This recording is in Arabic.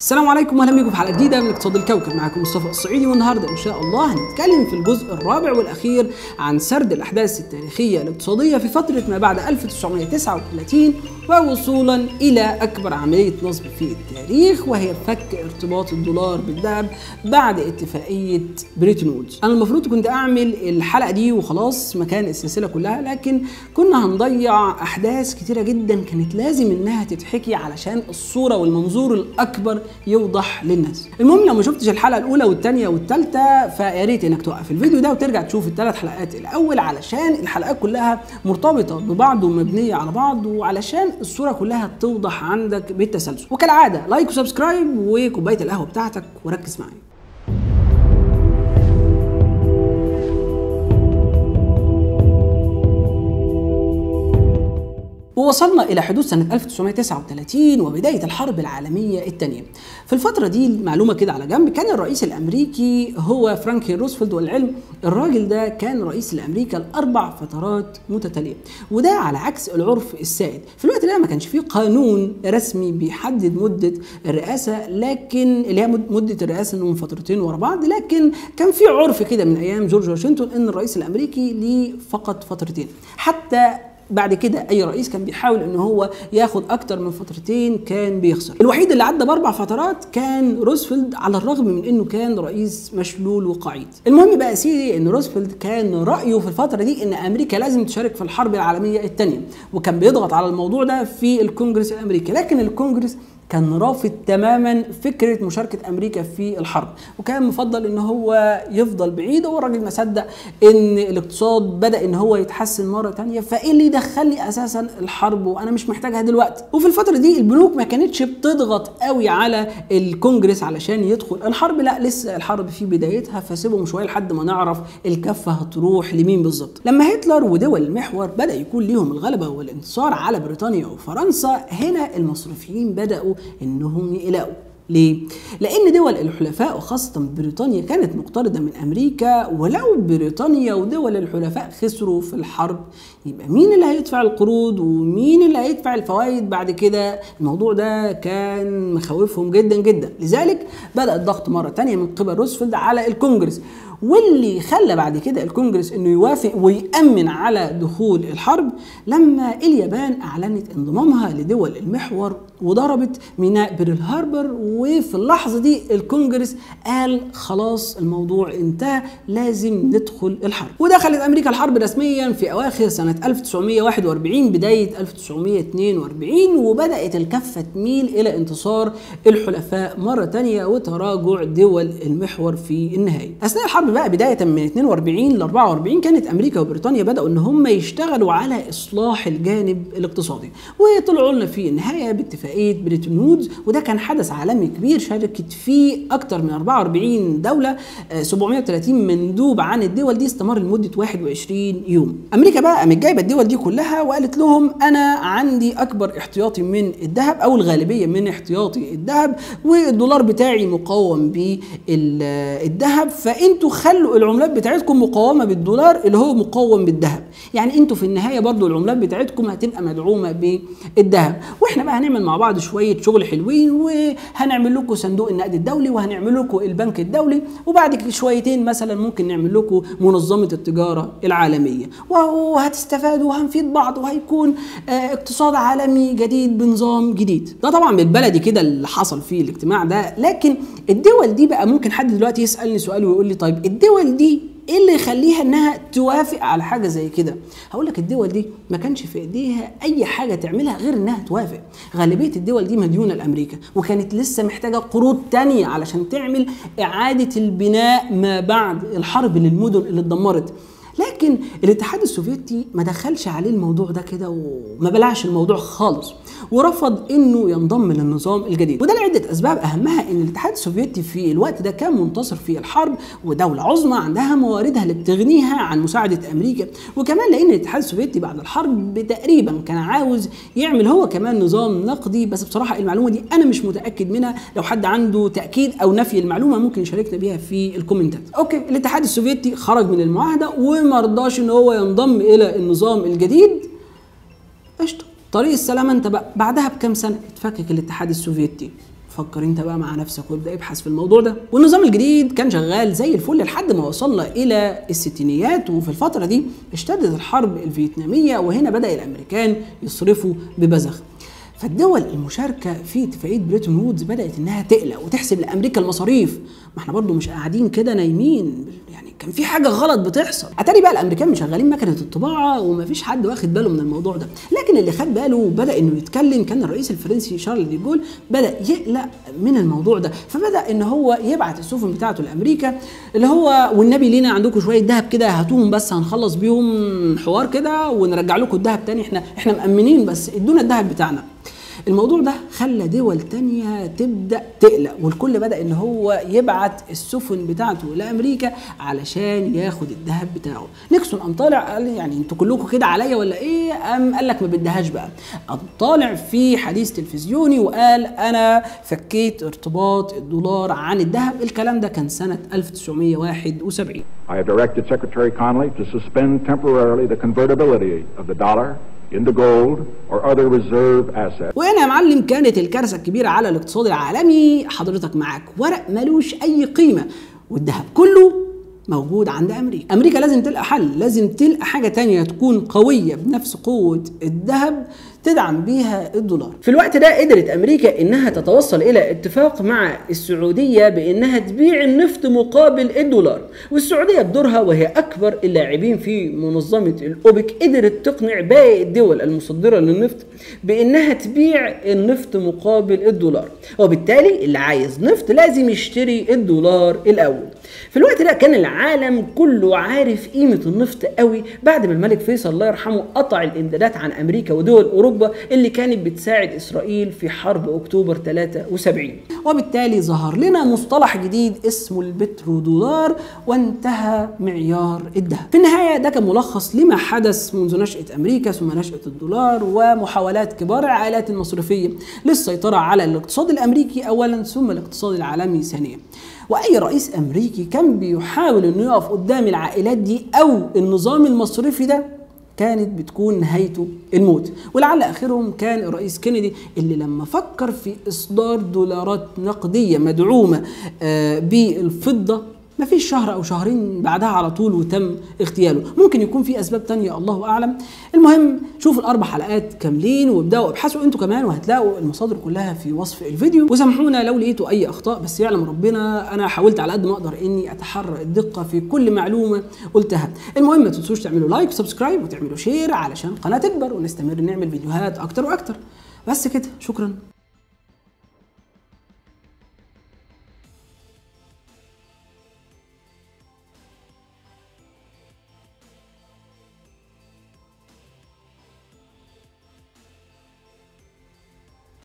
السلام عليكم واهلا بيكم في حلقه جديده من اقتصاد الكوكب. معاكم مصطفى الصعيدي، والنهارده ان شاء الله هنتكلم في الجزء الرابع والاخير عن سرد الاحداث التاريخيه الاقتصاديه في فتره ما بعد 1939 ووصولا الى اكبر عمليه نصب في التاريخ، وهي فك ارتباط الدولار بالذهب بعد اتفاقيه بريتون وودز. انا المفروض كنت اعمل الحلقه دي وخلاص مكان السلسله كلها، لكن كنا هنضيع احداث كتيره جدا كانت لازم انها تتحكي علشان الصوره والمنظور الاكبر يوضح للناس. المهم لو ما شفتش الحلقه الاولى والثانيه والثالثه فيا ريت انك توقف الفيديو ده وترجع تشوف الثلاث حلقات الاول، علشان الحلقات كلها مرتبطه ببعض ومبنيه على بعض، وعلشان الصوره كلها توضح عندك بالتسلسل. وكالعاده لايك وسبسكرايب وكوبايه القهوه بتاعتك وركز معايا. ووصلنا إلى حدوث سنة 1939 وبداية الحرب العالمية الثانية. في الفترة دي معلومة كده على جنب، كان الرئيس الأمريكي هو فرانكلين روزفلت، والعلم الراجل ده كان رئيس لأمريكا ل4 فترات متتالية، وده على عكس العرف السائد. في الوقت ده ما كانش فيه قانون رسمي بيحدد مدة الرئاسة، لكن اللي هي مدة الرئاسة إنه من فترتين ورا بعض، لكن كان في عرف كده من أيام جورج واشنطن إن الرئيس الأمريكي ليه فقط فترتين. حتى بعد كده اي رئيس كان بيحاول ان هو ياخد اكتر من فترتين كان بيخسر. الوحيد اللي عدى ب4 فترات كان روزفلت، على الرغم من انه كان رئيس مشلول وقعيد. المهم بقى سيدي ان روزفلت كان رايه في الفتره دي ان امريكا لازم تشارك في الحرب العالميه الثانيه، وكان بيضغط على الموضوع ده في الكونجرس الامريكي، لكن الكونجرس كان رافض تماما فكره مشاركه امريكا في الحرب، وكان مفضل ان هو يفضل بعيد. والراجل ما صدق ان الاقتصاد بدا ان هو يتحسن مره ثانيه، فايه اللي دخلني اساسا الحرب وانا مش محتاجها دلوقتي؟ وفي الفتره دي البنوك ما كانتش بتضغط قوي على الكونجرس علشان يدخل الحرب، لا لسه الحرب في بدايتها، فسيبهم شويه لحد ما نعرف الكفه هتروح لمين بالظبط. لما هتلر ودول المحور بدا يكون ليهم الغلبه والانتصار على بريطانيا وفرنسا، هنا المصرفيين بداوا انهم يقلقوا. ليه؟ لأن دول الحلفاء وخاصة بريطانيا كانت مقترضة من أمريكا، ولو بريطانيا ودول الحلفاء خسروا في الحرب يبقى مين اللي هيدفع القروض ومين اللي هيدفع الفوائد بعد كده؟ الموضوع ده كان مخوفهم جدا جدا. لذلك بدأ الضغط مرة تانية من قبل روزفلت على الكونجرس، واللي خلى بعد كده الكونجرس انه يوافق ويأمن على دخول الحرب لما اليابان اعلنت انضمامها لدول المحور وضربت ميناء بيرل هاربر. وفي اللحظه دي الكونجرس قال خلاص الموضوع انتهى، لازم ندخل الحرب. ودخلت امريكا الحرب رسميا في اواخر سنه 1941 بدايه 1942، وبدات الكفه تميل الى انتصار الحلفاء مره ثانيه وتراجع دول المحور في النهايه. اثناء الحرب بقى بدايه من 42 ل 44 كانت امريكا وبريطانيا بداوا ان هم يشتغلوا على اصلاح الجانب الاقتصادي، وطلعوا لنا في النهايه باتفاقيه بريتون وودز، وده كان حدث عالمي كبير شاركت فيه اكثر من 44 دوله، 730 مندوب عن الدول دي، استمر لمده 21 يوم. امريكا بقى قامت جايبه الدول دي كلها وقالت لهم انا عندي اكبر احتياطي من الذهب او الغالبيه من احتياطي الذهب، والدولار بتاعي مقوم بالذهب، فانتوا خلوا العملات بتاعتكم مقومه بالدولار اللي هو مقوم بالذهب. يعني انتوا في النهايه برضو العملات بتاعتكم هتبقى مدعومه بالذهب، واحنا بقى هنعمل مع بعض شويه شغل حلوين، وهنعمل لكم صندوق النقد الدولي، وهنعمل لكم البنك الدولي، وبعد شويتين مثلا ممكن نعمل لكم منظمه التجاره العالميه، وهتستفادوا وهنفيد بعض، وهيكون اقتصاد عالمي جديد بنظام جديد. ده طبعا بالبلدي كده اللي حصل في الاجتماع ده. لكن الدول دي بقى ممكن حد دلوقتي يسالني سؤال ويقول لي طيب الدول دي ايه اللي يخليها انها توافق على حاجه زي كده؟ هقول لك الدول دي ما كانش في ايديها اي حاجه تعملها غير انها توافق. غالبيه الدول دي مديونه لامريكا، وكانت لسه محتاجه قروض تانية علشان تعمل اعاده البناء ما بعد الحرب للمدن اللي اتدمرت. لكن الاتحاد السوفيتي ما دخلش عليه الموضوع ده كده وما بلعش الموضوع خالص، ورفض انه ينضم للنظام الجديد، وده لعده اسباب اهمها ان الاتحاد السوفيتي في الوقت ده كان منتصر في الحرب ودوله عظمى عندها مواردها اللي بتغنيها عن مساعده امريكا، وكمان لان الاتحاد السوفيتي بعد الحرب تقريبا كان عاوز يعمل هو كمان نظام نقدي، بس بصراحه المعلومه دي انا مش متاكد منها. لو حد عنده تاكيد او نفي المعلومه ممكن يشاركنا بيها في الكومنتات. اوكي، الاتحاد السوفيتي خرج من المعاهده وما رضاش ان هو ينضم الى النظام الجديد. قشطه، طريق السلامه انت بقى. بعدها بكام سنه اتفكك الاتحاد السوفيتي، فكر انت بقى مع نفسك وابدا ابحث في الموضوع ده. والنظام الجديد كان شغال زي الفل لحد ما وصلنا الى الستينيات، وفي الفتره دي اشتدت الحرب الفيتناميه، وهنا بدا الامريكان يصرفوا ببذخ. فالدول المشاركه في اتفاقيه بريتون وودز بدات انها تقلق وتحسب لامريكا المصاريف. ما احنا برضو مش قاعدين كده نايمين، يعني كان في حاجه غلط بتحصل. اتاري بقى الامريكان مشغلين مكنه الطباعه ومفيش حد واخد باله من الموضوع ده، لكن اللي خد باله وبدا انه يتكلم كان الرئيس الفرنسي شارل دي جول. بدا يقلق من الموضوع ده، فبدا ان هو يبعت السفن بتاعته لامريكا، اللي هو والنبي لينا عندكم شويه ذهب كده هاتوهم بس هنخلص بيهم حوار كده ونرجع لكم الذهب تاني، احنا مأمنين بس ادونا الذهب بتاعنا. الموضوع ده خلى دول تانية تبدأ تقلق، والكل بدأ ان هو يبعت السفن بتاعته لأمريكا علشان ياخد الذهب بتاعه. نيكسون قام طالع قال يعني انتوا كلكم كده عليا ولا ايه؟ قال لك ما بدهاش بقى. قام طالع في حديث تلفزيوني وقال انا فكيت ارتباط الدولار عن الذهب. الكلام ده كان سنة 1971. I have directed Secretary Connally to suspend temporarily the convertibility of the dollar into gold or other reserve assets. وهنا يا معلم كانت الكارثه الكبيره على الاقتصاد العالمي. حضرتك معاك ورق ملوش اي قيمه والذهب كله موجود عند امريكا. امريكا لازم تلقى حل، لازم تلقى حاجه تانية تكون قويه بنفس قوه الذهب تدعم بيها الدولار. في الوقت ده قدرت امريكا انها تتوصل الى اتفاق مع السعوديه بانها تبيع النفط مقابل الدولار، والسعوديه بدورها وهي اكبر اللاعبين في منظمه الاوبك قدرت تقنع باقي الدول المصدره للنفط بانها تبيع النفط مقابل الدولار، وبالتالي اللي عايز نفط لازم يشتري الدولار الاول. في الوقت ده كان العالم كله عارف قيمة النفط قوي بعد ما الملك فيصل الله يرحمه قطع الامدادات عن امريكا ودول اوروبا اللي كانت بتساعد اسرائيل في حرب اكتوبر 73، وبالتالي ظهر لنا مصطلح جديد اسمه البترودولار وانتهى معيار الذهب. في النهاية ده كان ملخص لما حدث منذ نشأة امريكا ثم نشأة الدولار ومحاولات كبار العائلات المصرفية للسيطرة على الاقتصاد الامريكي اولا ثم الاقتصاد العالمي ثانيا. واي رئيس امريكي كان بيحاول انه يقف قدام العائلات دي او النظام المصرفي ده كانت بتكون نهايته الموت. ولعل اخرهم كان الرئيس كينيدي اللي لما فكر في اصدار دولارات نقديه مدعومه بالفضه ما فيش شهر او شهرين بعدها على طول وتم اغتياله. ممكن يكون في اسباب تانية الله اعلم. المهم شوفوا الاربع حلقات كاملين وابداوا ابحثوا انتوا كمان وهتلاقوا المصادر كلها في وصف الفيديو. وسامحونا لو لقيتوا اي اخطاء، بس يعلم ربنا انا حاولت على قد ما اقدر اني اتحرى الدقه في كل معلومه قلتها. المهم ما تنسوش تعملوا لايك وسبسكرايب وتعملوا شير علشان القناه تكبر ونستمر نعمل فيديوهات اكتر واكتر. بس كده، شكرا.